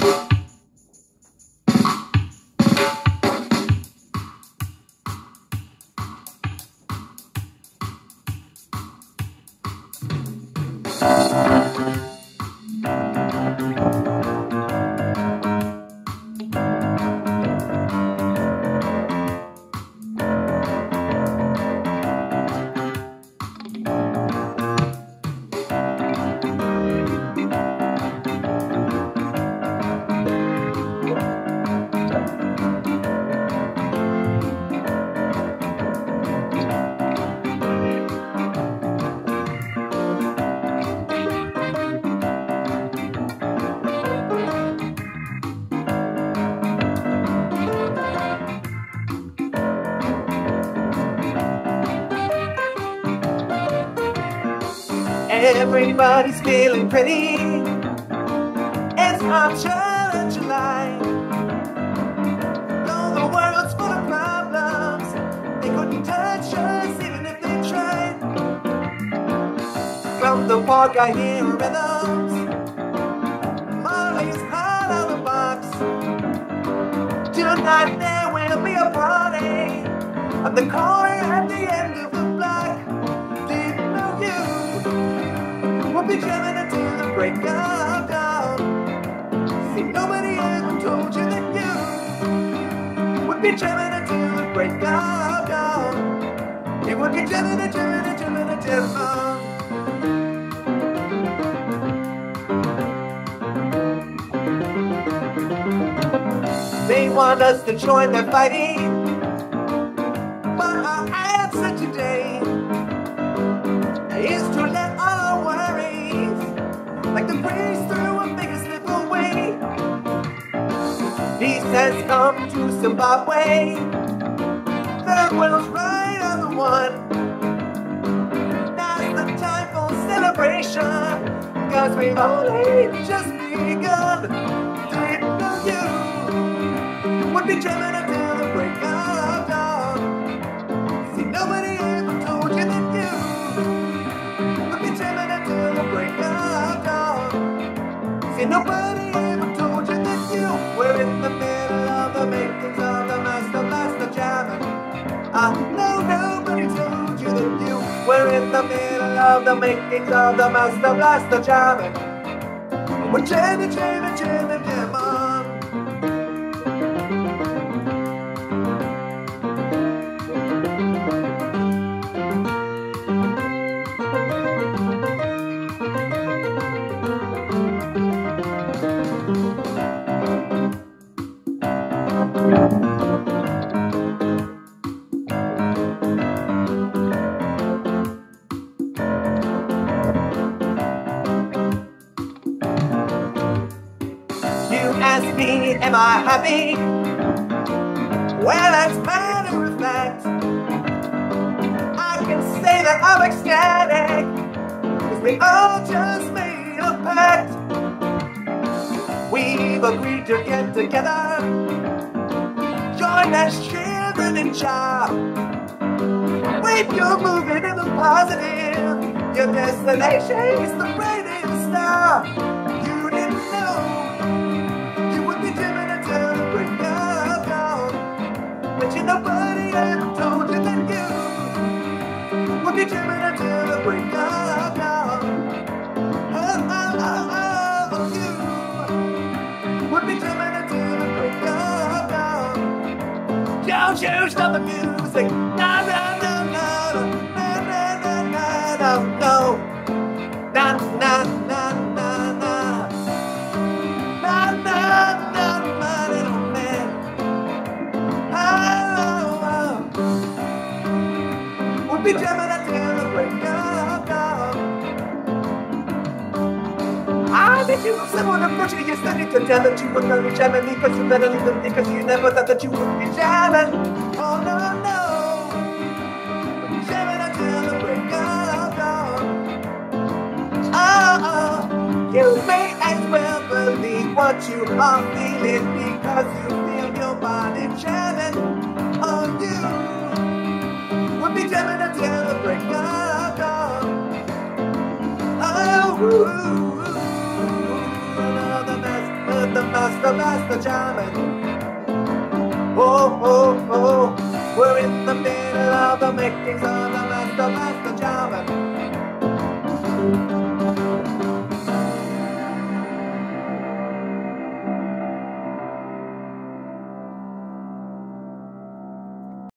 Everybody's feeling pretty. It's our turn in July. Though the world's full of problems, they couldn't touch us even if they tried. From the park I hear rhythms. Marley's hot out of the box. Tonight there will be a party on the corner at the end of the block. Didn't know you would be jamming until the break of dawn. See, nobody ever told you that you would be jamming until the break of dawn. You would be jamming and jamming and jamming and jamming. They want us to join their fighting, but our answer today is to let all our worries, like the breeze through a finger, slip away. Peace has come to Zimbabwe. Third world's right on the one. Now's the time for celebration, 'cause we've only just begun. Didn't know you would be jamming until the break of dawn. See, nobody ever told you that you would be jamming until the break of dawn. See, nobody ever told you that you were in the middle of the makings of the master jamming. No, nobody told you that you were in the middle of the makings of the master jamming. We're jamming, jamming, jamming, jam on. Ask me, am I happy? Well, as a matter of fact, I can say that I'm ecstatic, 'cause we all just made a pact. We've agreed to get together, join as children in child. When you're moving in the positive, your destination is the brightest star. You didn't know nobody ever told you that you would be jamming until the break of dawn. You would be jamming until the break of dawn. Don't you stop the music. No, no, no, no, no, no, no, no, no, no, no, no, no, no. Be jamming until the break of dawn. I bet you someone approaching you starting to tell that you would not be jamming because you better leave them because you never thought that you would be jamming. Oh no, no. Jamming until the break of dawn. Oh, you may as well believe what you are feeling because you feel your body jamming on you. Be jamming until the break of dawn. Oh, the master Jammin. Oh, oh, oh, we're in the middle of the makings of the master Jammin.